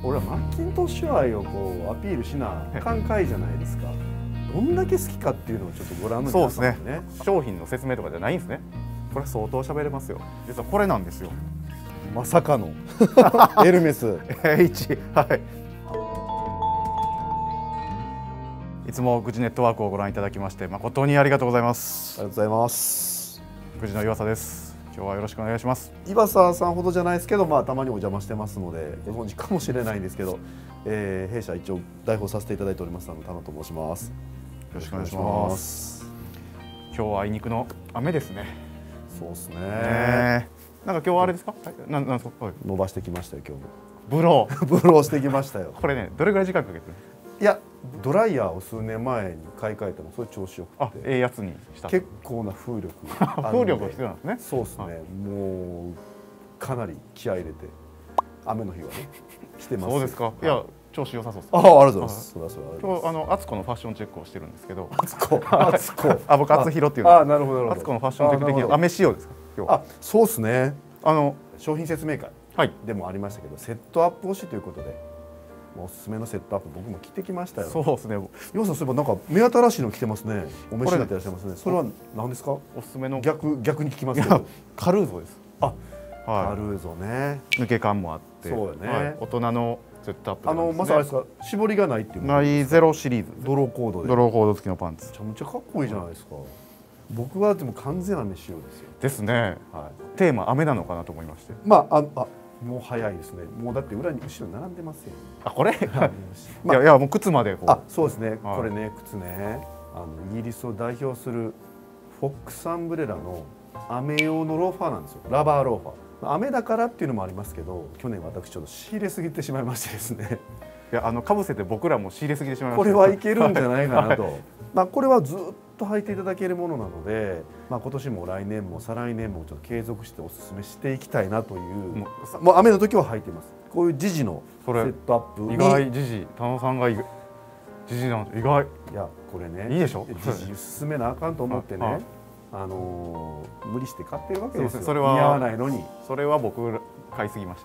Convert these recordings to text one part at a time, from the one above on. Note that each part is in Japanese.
俺はマッキントッシュ愛をこうアピールしなあかん回じゃないですか。どんだけ好きかっていうのをちょっとご覧の皆さんもね。 商品の説明とかじゃないんですね。これ相当喋れますよ。実はこれなんですよ。 まさかのエルメス H はい。いつもグジネットワークをご覧いただきまして誠にありがとうございます。 ありがとうございます。 グジの岩佐です。今日はよろしくお願いします。 岩佐さんほどじゃないですけど、たまにお邪魔してますのでご存知かもしれないんですけど、弊社一応代表させていただいております田野と申します。 よろしくお願いします。今日はあいにくの雨ですね。 そうですね。 なんか今日はあれですか？なんですか？ 伸ばしてきましたよ今日も。 ブローブローしてきましたよ。 これね、どれぐらい時間かけてる？ いや、ドライヤーを数年前に買い替えたの、それ調子よくて。 ええやつにした。 結構な風力。 風力が必要なんですね。 そうですね。もうかなり気合い入れて雨の日はね来てます。 そうですか。いや調子良さそうです。 ありがとうございます。 今日アツコのファッションチェックをしてるんですけど。 アツコ。 僕アツヒロっていうの。 なるほど。 アツコのファッションチェック的に雨仕様ですか？今日。 そうですね。商品説明会でもありましたけど、セットアップ推しということで。おすすめのセットアップ僕も着てきましたよ。 そうですね。 岩佐さんそういえばなんか目新しいの着てますね。お召しになっていらっしゃいますね。それは何ですか？ おすすめの逆に聞きますけど。 カルーゾです。 カルーゾね。 抜け感もあって。 そうよね。 大人のセットアップ。 まさあれですか？絞りがないっていう。 ないゼロシリーズ。 ドローコードで。 ドローコード付きのパンツ。 めちゃめちゃかっこいいじゃないですか。僕はでも完全雨仕様ですよ。 ですね。テーマ雨なのかなと思いまして。 もう早いですね。もうだって裏に後ろ並んでますよ。 これ？いやもう靴までこう。 そうですね。これね靴ね。イギリスを代表するフォックスアンブレラの雨用のローファーなんですよ。ラバーローファー。雨だからっていうのもありますけど、去年私ちょっと仕入れすぎてしまいましてですね。 いやかぶせて僕らも仕入れすぎてしまいました。 これはいけるんじゃないかなと。これはずっと履いていただけるものなので、今年も来年も再来年もちょっと継続しておすすめしていきたいなという。もう雨の時は履いています。こういうジジのセットアップ。 意外ジジ、田野さんがジジなんて意外。 いやこれね。 いいでしょ。 ジジ進めなあかんと思ってね。無理して買ってるわけですよ。 それは似合わないのに。 それは僕買いすぎました。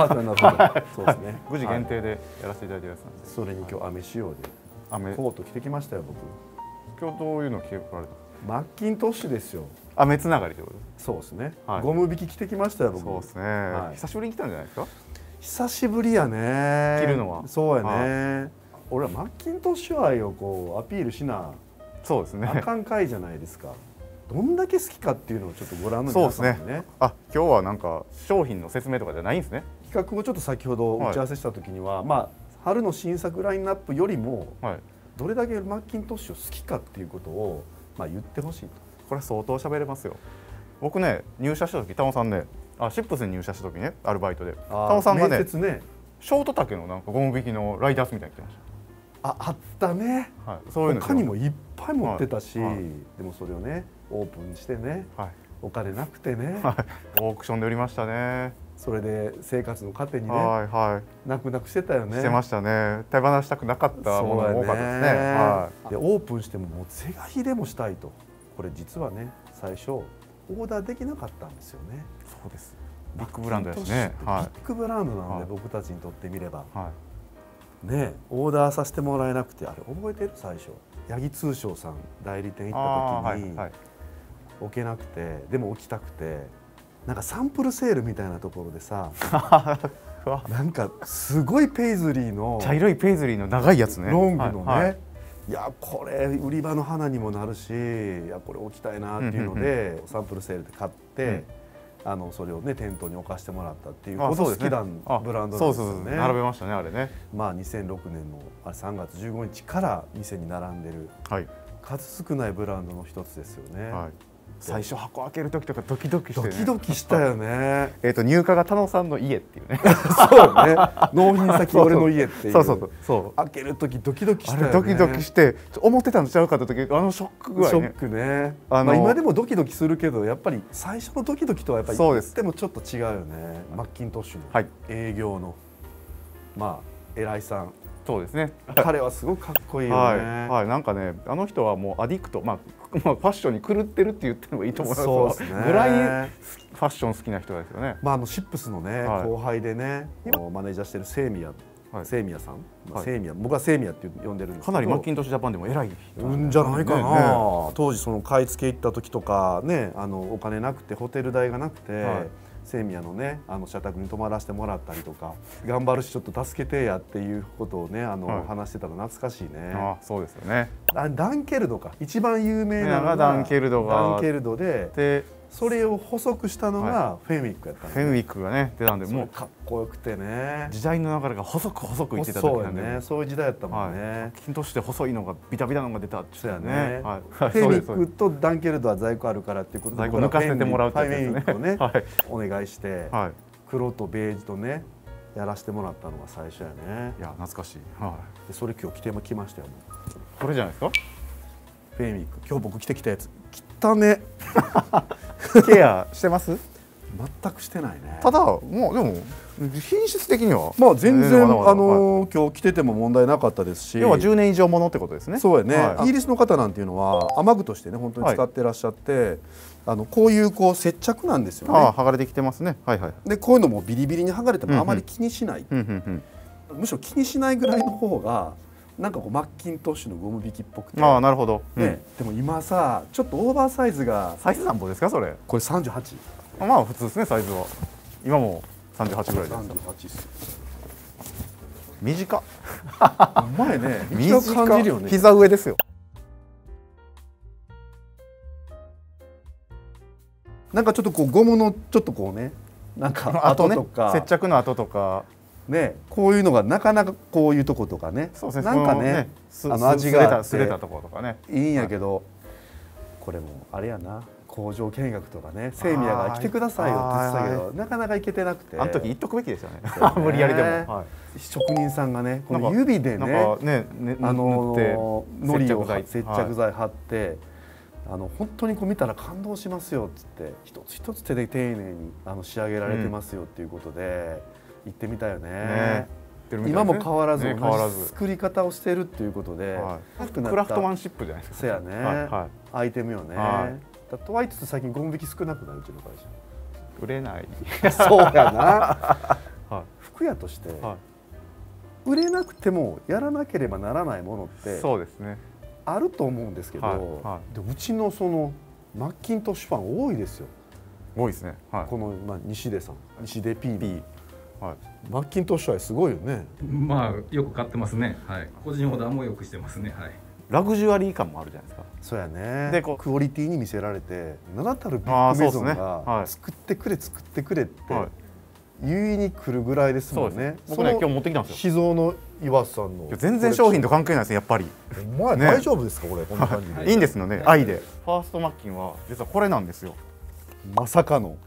なるほど。そうですね。 無事限定でやらせていただいてるやつなんで。 それに今日雨仕様でコート着てきましたよ僕。 今日どういうの着てこられた？ マッキントッシュですよ。 雨つながりってこと？ そうですね。ゴム引き着てきましたよ僕。 そうですね。久しぶりに来たんじゃないですか？ 久しぶりやね。 着るのは。 そうやね。俺はマッキントッシュ愛をこうアピールしな。 そうですね。 あかん回じゃないですか。どんだけ好きかっていうのをちょっとご覧の皆さんにね。 今日はなんか商品の説明とかじゃないんですね。 企画をちょっと先ほど打ち合わせした時には、春の新作ラインナップよりも、どれだけマッキントッシュを好きかっていうことを言ってほしいと。 これ相当喋れますよ。僕ね入社した時田野さんねシップスに入社した時ねアルバイトで田野さんがねショート丈のなんかゴム引きのライダースみたいに着てました。 あったね。 そういうの他にもいっぱい持ってたし、でもそれをねオープンしてね、お金なくてね、 オークションで売りましたね。 それで生活の糧にね、泣く泣くしてたよね。 してましたね。手放したくなかったものが多かったですね。 でオープンしてももう是が非でもしたいと。これ実はね最初オーダーできなかったんですよね。 そうです。ビッグブランドですね。 ビッグブランドなので僕たちにとってみれば。ね、オーダーさせてもらえなくて、あれ覚えてる？最初八木通商さん代理店行った時に置けなくて、でも置きたくて、なんかサンプルセールみたいなところでさなんかすごいペイズリーの茶色いペイズリーの長いやつね、 ロングのね、いやこれ売り場の花にもなるし、いやこれ置きたいなっていうのでサンプルセールで買って、それをね店頭に置かしてもらったっていうほど好きなブランドなんですよね。 並べましたねあれね。 2006年の3月15日から店に並んでる数少ないブランドの一つですよね。 最初箱開ける時とかドキドキしてね。 ドキドキしたよね。 入荷が田野さんの家っていうね。 そうね。納品先俺の家っていう。 そう。 開ける時ドキドキしたよね。 ドキドキして思ってたのちゃうかった時ショック具合ね。 ショックね。今でもドキドキするけどやっぱり最初のドキドキとはやっぱり言ってもちょっと違うよね。マッキントッシュの営業の偉いさん。 そうですね。 彼はすごくかっこいいよね。 なんかねあの人はもうアディクトファッションに狂ってるって言ってもいいと思います。 そうですね。 ぐらいファッション好きな人ですよね。 シップスのね後輩でねマネージャーしてるセイミヤセイミヤさん、セイミヤ、僕はセイミヤって呼んでるんですけど、 かなりマッキントッシュジャパンでも偉いんじゃないかな。当時その買い付け行った時とかね、お金なくてホテル代がなくて、セイミヤのね社宅に泊まらせてもらったりとか、頑張るしちょっと助けてやっていうことをね話してたら懐かしいね。 あ、そうですよね。 ダンケルドか、一番有名なのがダンケルドで、それを補足したのがフェンウィックやったんで、 フェンウィックがね出たんで、もうかっこよくてね、 時代の流れが細くいってた時なんで、 ね、そういう時代やったもんね。 マッキントッシュで細いのがビタビタのが出たってそうやね。 フェンウィックとダンケルドは在庫あるからっていうことで、 在庫抜かせてもらうってフェンウィックをねお願いして、 はい、 黒とベージュとねやらせてもらったのが最初やね。 いや懐かしい。 でそれ今日着てきましたよ。 これじゃないですか。 フェンウィック、今日僕着てきたやつ汚ね。 ケアしてます？ 全くしてないね。 ただもうでも品質的にはまあ全然今日着てても問題なかったですし、 要は10年以上ものってことですね。 そうやね。イギリスの方なんていうのは雨具としてね本当に使ってらっしゃって、こういう接着なんですよね。 剥がれてきてますね。はいはい。 でこういうのもビリビリに剥がれてもあまり気にしない。むしろ気にしないぐらいの方がなんかマッキントッシュのゴム引きっぽくて。 ああなるほど。 でも今さちょっとオーバーサイズがサイズ何歩ですかそれ？ これ38。 まあ普通ですねサイズは。今も38ぐらいです。 38っす。 短っ。 前ね短く感じるよね。 膝上ですよ。 なんかちょっとゴムのちょっとねなんか跡とか接着の跡とか。 ね、こういうのがなかなかこういうとことかね、なんかね、味がすれたところとかね、 いいんやけど、これもあれやな、工場見学とかね、セイミヤが来てくださいよって言ってたけど、なかなか行けてなくて、 あの時言っとくべきですよね。無理やりでも。 職人さんがね、この指でね、のりを接着剤貼って、本当に見たら感動しますよっつって、一つ一つ手で丁寧に仕上げられてますよっていうことで。行ってみたよね。今も変わらず同じ作り方をしているっていうことで、 クラフトマンシップじゃないですか。 そうやね。アイテムよね。とはいつつ最近ゴム引き少なくなるうちの会社。 売れない。 そうやな。服屋として売れなくてもやらなければならないものってそうですね。 あると思うんですけど、うちのそのマッキントッシュファン多いですよ。 多いですね。 この西出さん、西出 PB。マッキントッシュはすごいよね。 まあよく買ってますね。はい。個人オーダーもよくしてますね。はい。 ラグジュアリー感もあるじゃないですか。 そうやね。でクオリティに見せられて、名だたるビッグメゾンが作ってくれ作ってくれって言いに来るぐらいですもんね。 僕ね今日持ってきたんですよ。 秘蔵の岩瀬さんの。 全然商品と関係ないですねやっぱり。 お前大丈夫ですかこれこんな感じで。 いいんですよね。愛で。ファーストマッキンは実はこれなんですよ。 まさかの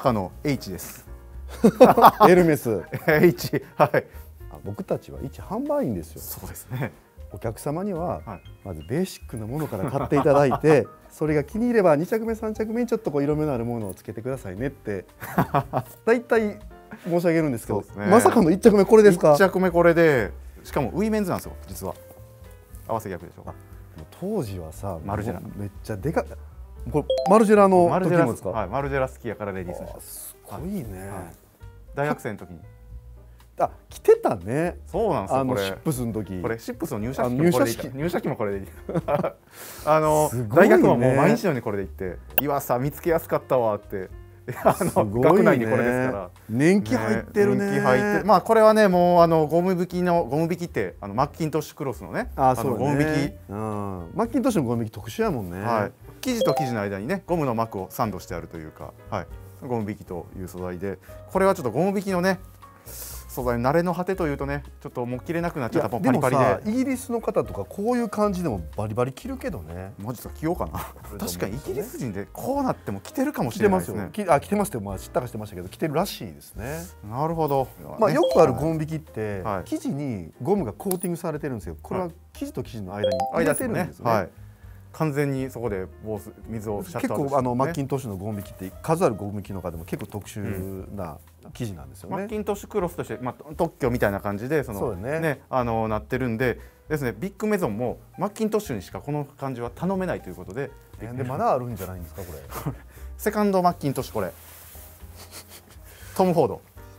H です。 エルメス H、はい。 僕たちは一販売員ですよ。 そうですね。 お客様にはまずベーシックなものから買っていただいて、それが気に入れば2着目3着目にちょっと色目のあるものをつけてくださいねってだいたい申し上げるんですけど、まさかの1着目これですか？ 1 着目これで、しかもウィメンズなんですよ実は。合わせ逆でしょ。 当時はさマルジェラめっちゃでかい。これマルジェラの時もですか？ はい、マルジェラ好きやからレディース。 すごいね。 大学生の時に。 着てたね。 そうなんですよ。これシップスの時。 これシップスの入社式もこれでいい。大学ももう毎日のようにこれで行って、岩佐見つけやすかったわって。学内にこれですから。 年季入ってるね。 年季入って、まあこれはねもうゴム引きってマッキントッシュクロスのね。ゴム引き。 マッキントッシュのゴム引き特殊やもんね。 はい。生地と生地の間にねゴムの膜をサンドしてあるというか、はい。ゴム引きという素材で、これはちょっとゴム引きのね素材慣れの果てというとねちょっともう着れなくなっちゃったパリパリで。 イギリスの方とかこういう感じでもバリバリ着るけどね。 マジで着ようかな。確かにイギリス人でこうなっても着てるかもしれないですね。 着てますって知ったかしてましたけど着てるらしいですね。 なるほど。 まあよくあるゴム引きって生地にゴムがコーティングされてるんですよ。これは生地と生地の間に入れてるんですよね。完全にそこで水をシャットアウトして、 結構マッキントッシュのゴム引きって数あるゴム引きの中でも結構特殊な生地なんですよね。 マッキントッシュクロスとして、特許みたいな感じでなってるんでですね、ビッグメゾンもマッキントッシュにしかこの感じは頼めないということで。 でまだあるんじゃないんですかこれ。 セカンドマッキントッシュこれトム・フォード。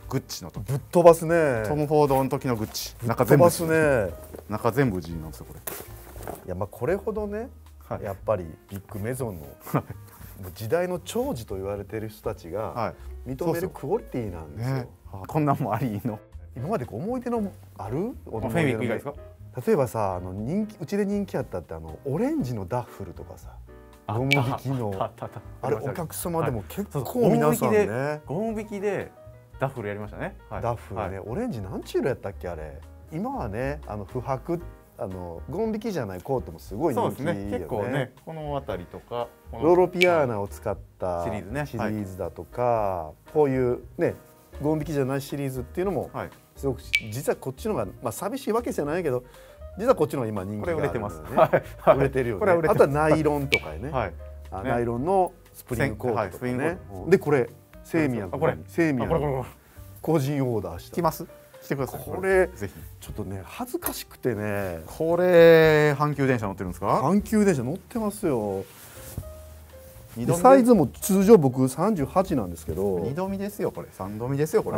グッチの時、 ぶっ飛ばすね。 トム・フォードの時のグッチ、 中全部 G ね。 中全部 G なんですよこれ。 いやまあこれほどね、やっぱりビッグメゾンの時代の寵児と言われている人たちが認めるクオリティなんですよ。 こんなんもありの。 今まで思い出のある？フェミック以外ですか？ 例えばさ、うちで人気あったってオレンジのダッフルとかさ、ゴム引きのあれお客様でも結構皆さんね、 ゴム引きでダッフルやりましたね。 ダッフルね、オレンジ何チュールやったっけあれ。今はね、不白ゴム引きじゃないコートもすごい人気よね。 結構ね、この辺りとかロロピアーナを使ったシリーズだとか、こういうねゴム引きじゃないシリーズっていうのもすごく実はこっちのがまあ寂しいわけじゃないけど、実はこっちのが今人気があるのね。売れてるよね。あとはナイロンとかね、ナイロンのスプリングコートとかね。でこれセイミヤの個人オーダーした。 来ます？してください。 これぜひちょっとね恥ずかしくてね。 これ阪急電車乗ってるんですか？ 阪急電車乗ってますよ。サイズも通常僕38なんですけど、 2度見ですよこれ、3度見ですよこれ。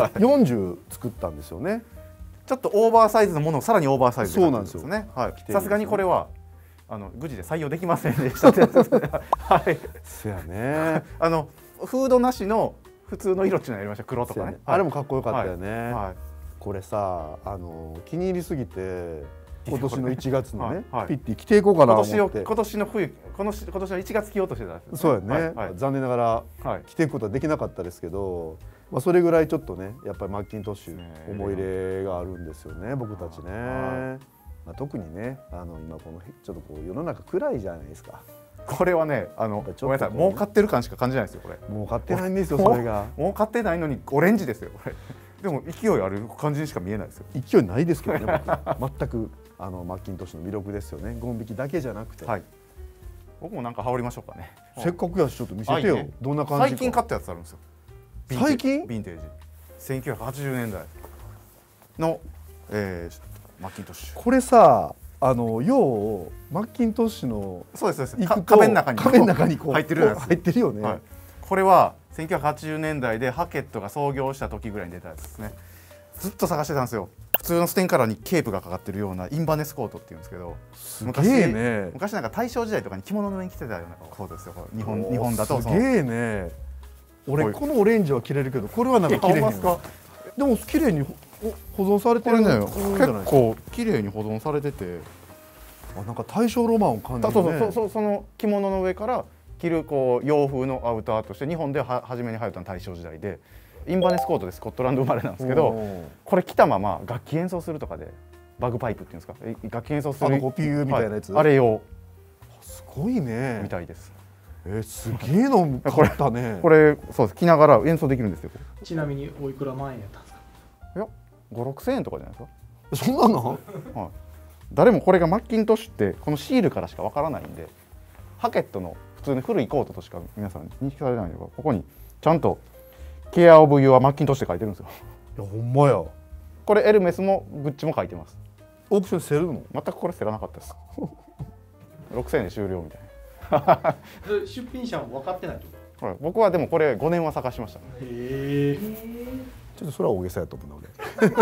40作ったんですよね。 ちょっとオーバーサイズのものをさらにオーバーサイズで買ったんですよね。さすがにこれはグジで採用できませんでしたってやつですね。はい。 そやね。 フードなしの普通の色っていうのやりました。黒とかね。 あれもかっこよかったよね。これさ、気に入りすぎて今年の1月のねピッて着ていこうかなと思って。 今年の冬、今年の1月着ようとしてたんです。 そうやね。残念ながら着ていくことはできなかったですけど、まあそれぐらいちょっとねやっぱりマッキントッシュ思い入れがあるんですよね、僕たちね。特にね今このちょっとこう世の中暗いじゃないですか。 これはねごめんなさい、儲かってる感しか感じないですよこれ。 儲かってないんですよそれが。 儲かってないのにオレンジですよこれ。でも勢いある感じにしか見えないですよ。 勢いないですけどね僕全くマッキントッシュの魅力ですよね。ゴム引きだけじゃなくて。 僕もなんか羽織りましょうかね。 せっかくやしちょっと見せてよ。どんな感じか。 最近買ったやつあるんですよ。 最近？ ヴィンテージ。1980年代のマッキントッシュ。 これさ、マッキントッシュのそうです壁の中にこう入ってるやつ。入ってるよね。 これは1980年代でハケットが創業した時ぐらいに出たやつですね。ずっと探してたんですよ。普通のステンカラーにケープがかかってるようなインバネスコートっていうんですけど、昔なんか大正時代とかに着物の上に着てたようなコートですよ。日本だと。 すげえね。俺このオレンジは着れるけど、これはなんか着れへん。でも綺麗に保存されてるね。 結構綺麗に保存されてて、 なんか大正ロマンを感じるね。 その着物の上から着るこう洋風のアウターとして日本で初めに流行ったのは大正時代で、インバネスコートでスコットランド生まれなんですけど、これ着たまま楽器演奏するとかでバグパイプっていうんですか、楽器演奏するピューみたいなやつ、 あれ用。 すごいね。 みたいです。 すげえの買ったね。 これそうです、着ながら演奏できるんですよ。 ちなみにおいくら万円やったんですか？ いや5、6千円とかじゃないですか。 そんなの？ 誰もこれがマッキントッシュってこのシールからしかわからないんで、ハケットの普通に古いコートとしか皆さん認識されないのが、ここにちゃんとケアオブユアマッキントッシュって書いてるんですよ。 いやほんまや。 これエルメスもグッチも書いてます。 オークションセるの？ 全くこれセらなかったです。6000円で終了みたいな。出品者も分かってないと。 僕はでもこれ5年は探しました、ね。 へえ。 ちょっとそれは大げさやと思うので。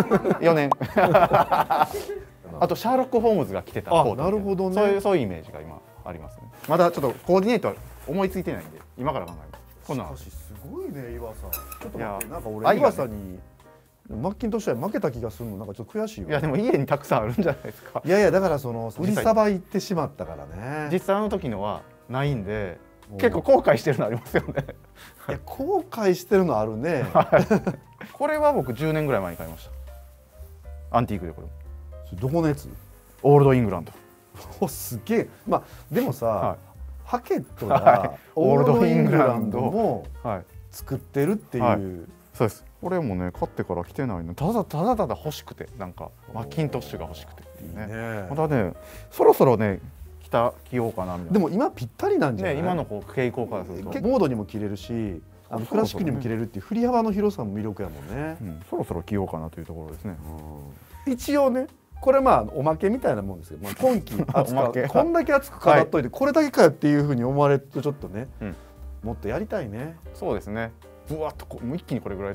4年。あとシャーロック・ホームズが着てたコート。 なるほどね。 そういうイメージが今ありますね。まだちょっとコーディネートは思いついてないんで今から考えます。 しかしすごいね岩さん。ちょっと待って、なんか俺岩さんにマッキントッシュは負けた気がするの、なんかちょっと悔しいよ。 いやでも家にたくさんあるんじゃないですか。 いやだから売りさばいてしまったからね。 実際の時のはないんで結構後悔してるのありますよね。 いや後悔してるのあるね。 これは僕10年ぐらい前に買いました。アンティークでこれ。 どこのやつ？ オールドイングランド。 おすげえ。まあでもさ、ハケットがオールドイングランドも作ってるっていう。 そうです。これもね買ってから着てないの。ただ欲しくて、なんかマッキントッシュが欲しくてっていうね。またねそろそろね着ようかなみたいな。 でも今ぴったりなんじゃない？ 今の傾向からするとモードにも着れるし、クラシックにも着れるっていう振り幅の広さも魅力やもんね。 そろそろ着ようかなというところですね。 一応ねこれおまけみたいなもんですけど、今季こんだけ熱く飾っといてこれだけかよっていうふうに思われるとちょっとね、もっとやりたいね。 そうですね。ぶわっともう一気にこれぐらいとかね。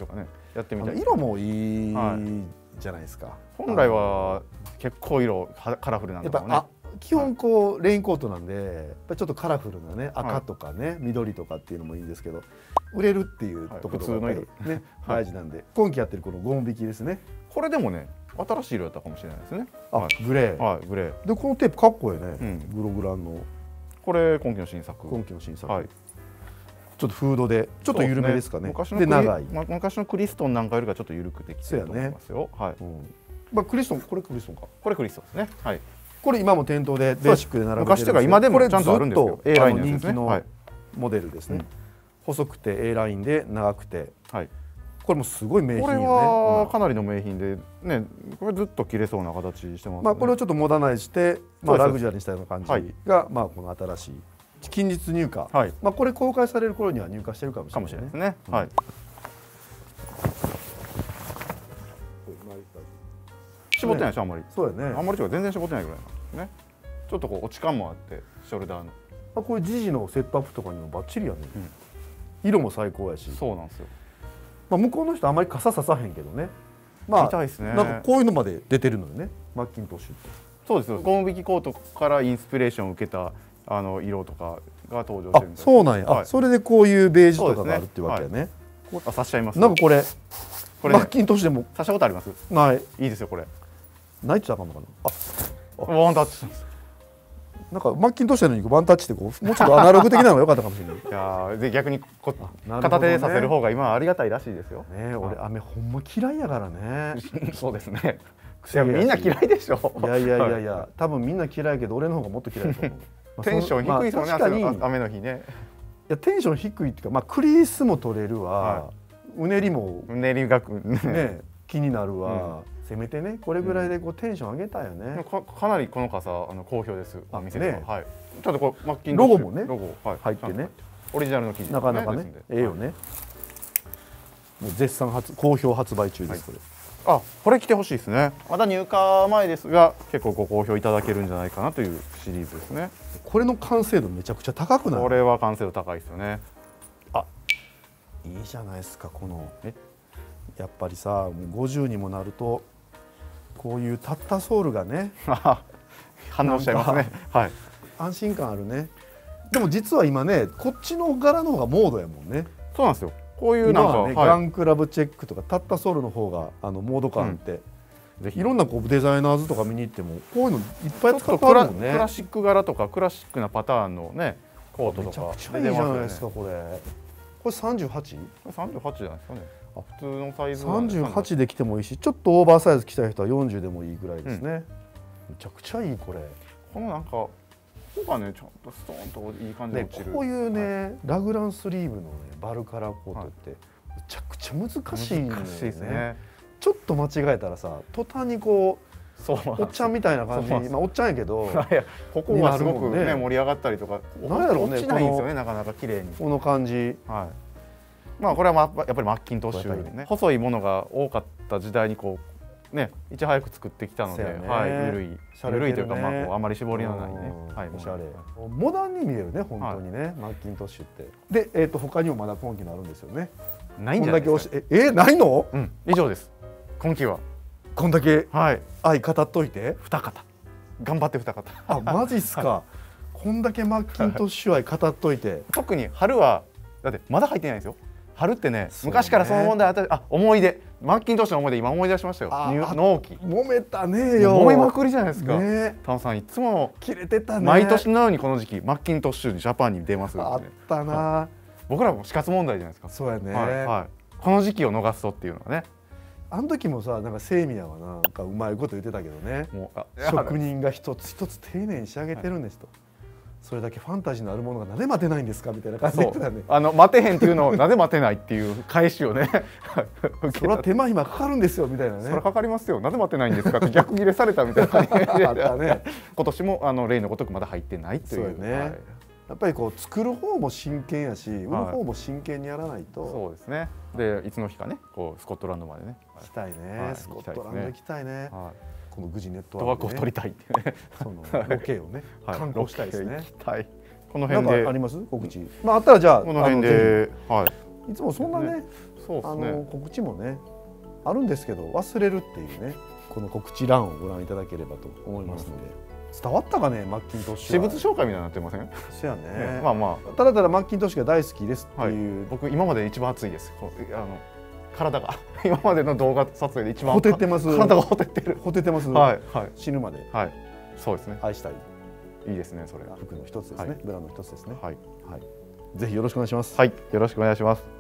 やってみたい。 色もいいじゃないですか。 本来は結構色カラフルなんだろうね。 やっぱ基本こうレインコートなんでやっぱりちょっとカラフルなね赤とかね緑とかっていうのもいいんですけど、売れるっていうところがやっぱりね大事なんで、今期やってるこのゴム引きですね。 これでもね新しい色やったかもしれないですね。 グレー。 はい、グレー。 でこのテープかっこいいね。グログランのこれ今期の新作。 今期の新作。ちょっとフードでちょっと緩めですかね。 で長い。 昔のクリストンなんかよりかちょっと緩くできてると思いますよ。はい。 まあクリストン、これクリストンか。 これクリストンですね。はい。 これ今も店頭でベーシックで並べてるんです。 昔とか今でもちゃんとあるんですよ。 A ラインの人気のモデルですね。細くて A ラインで長くて、はい、これもすごい名品よね。 これはかなりの名品でね、これずっと着れそうな形してますね。 まあこれをちょっとモダナイズして、まあラグジュアリーにしたような感じが、まあこの新しい近日入荷、はい、まあこれ公開される頃には入荷してるかもしれないですね。はい。 絞ってないでしょあんまり。 そうやね。 あんまりというか全然絞ってないぐらいなんですね。ちょっとこう落ち感もあってショルダーの。 こういうジジのセットアップとかにもバッチリやね。色も最高やし。 そうなんですよ。 まあ向こうの人あんまり傘ささへんけどね。まあなんかこういうのまで出てるのよね。マッキントッシュって。 そうですよ。ゴム引きコートからインスピレーションを受けた色とかが登場してるんです。 そうなんや。それでこういうベージュとかがあるっていうわけやね。 刺しちゃいます。 なんかこれマッキントッシュでも刺したことあります？ ない。いいですよこれ。 ないって言ったらあかんのかな。ワンタッチ。 なんかマッキントッシュのにワンタッチってこうもうちょっとアナログ的なのが良かったかもしれない。 いやで逆に片手でさせる方が今はありがたいらしいですよ。 ね、俺雨ほんま嫌いやからね。 そうですね。みんな嫌いでしょ。 いやいやいやいや、多分みんな嫌いやけど俺の方がもっと嫌いだと思う。 テンション低いですよね。確かに雨の日ね。 いやテンション低いっていうか、まあクリースも取れるわ、うねりもねりがね気になるわ。せめてねこれぐらいでこうテンション上げたよね。 かなりこの傘好評です。お店で。はい。ちょっとこうマッキンロゴもねロゴ入ってね。 オリジナルの生地なかなかねええよね。もう絶賛好評発売中ですこれ。 あ、これ着てほしいですね。まだ入荷前ですが結構ご好評いただけるんじゃないかなというシリーズですね。 これの完成度めちゃくちゃ高くない？ これは完成度高いですよね。 あ、いいじゃないですかこのやっぱりさもう50にもなるとこういうたったソールがね反応しちゃいますね。はい。 安心感あるね。でも実は今ねこっちの柄の方がモードやもんね。 そうなんですよ。こういうなんか、 ねガンクラブチェックとかたったソールの方がモード感あって、いろんなこうデザイナーズとか見に行ってもこういうのいっぱい使ってあるもんね。 クラシック柄とかクラシックなパターンのねコートとかめちゃくちゃいいじゃないですかこれ。これ 38？ 38じゃないですかね。普通のサイズ 38で着てもいいしちょっとオーバーサイズ着たい人は40でもいいぐらいですね。めちゃくちゃいいこれ。 このなんかここがねちゃんとストーンといい感じで落ちる。 こういうねラグランスリーブのねバルカラーコートってめちゃくちゃ難しいんですね。ちょっと間違えたらさ途端にこうおっちゃんみたいな感じまあおっちゃんやけどここがすごくね盛り上がったりとかなんやろうね落ちないんですよねなかなか綺麗にこの感じ。 まあこれはやっぱりマッキントッシュね細いものが多かった時代にこうねいち早く作ってきたので緩いというかまああまり絞りのないねおしゃれモダンに見えるね本当にねマッキントッシュって。で他にもまだ今期のあるんですよね。 ないんじゃないですか。 ないの？ 以上です。今期はこんだけ愛語っといて 2型頑張って2型。 あマジっすか。こんだけマッキントッシュ愛語っといて特に春はだってまだ入ってないんですよ。春ってね昔からその問題思い出マッキントッシュの思い出今思い出しましたよ。納期揉めたねよ。 揉めまくりじゃないですか。タンさんいつも切れてたね。 毎年のようにこの時期マッキントッシュジャパンに出ます。 あったな。 僕らも死活問題じゃないですか。 そうやね。 この時期を逃すとっていうのはね。 あの時もさなんかセイミヤはなんかうまいこと言ってたけどね。職人が一つ一つ丁寧に仕上げてるんですと。それだけファンタジーのあるものがなぜ待てないんですかみたいな感じで言ってたね。 待てへんっていうのをなぜ待てないっていう返しをねそれは手間暇かかるんですよみたいなね。 それはかかりますよなぜ待てないんですかって逆ギレされたみたいな感じであったね。今年も例のごとくまだ入ってないというね。やっぱりこう作る方も真剣やし売る方も真剣にやらないと。 そうですね。でいつの日かねこうスコットランドまでね行きたいね。スコットランド行きたいね。このグジネットワークを取りたいってね。 そのロケをね観光したいですね。 この辺であります告知。まああったらじゃあこの辺でいつもそんなね、告知もねあるんですけど忘れるっていうね、この告知欄をご覧いただければと思いますので、伝わったかね、マッキントッシュは。 私物紹介みたいになってません？ そうやね。 まあまあ、 ただただマッキントッシュが大好きですっていう。 僕今まで一番熱いです。体が今までの動画撮影で一番ほてってます。 体がほてってる。 ほてってます。 はいはい。 死ぬまで。 はい。そうですね。 愛したい。 いいですね、それが。 服の一つですね。ブランドの一つですね。 はい。 はい。ぜひよろしくお願いします。 はい。よろしくお願いします。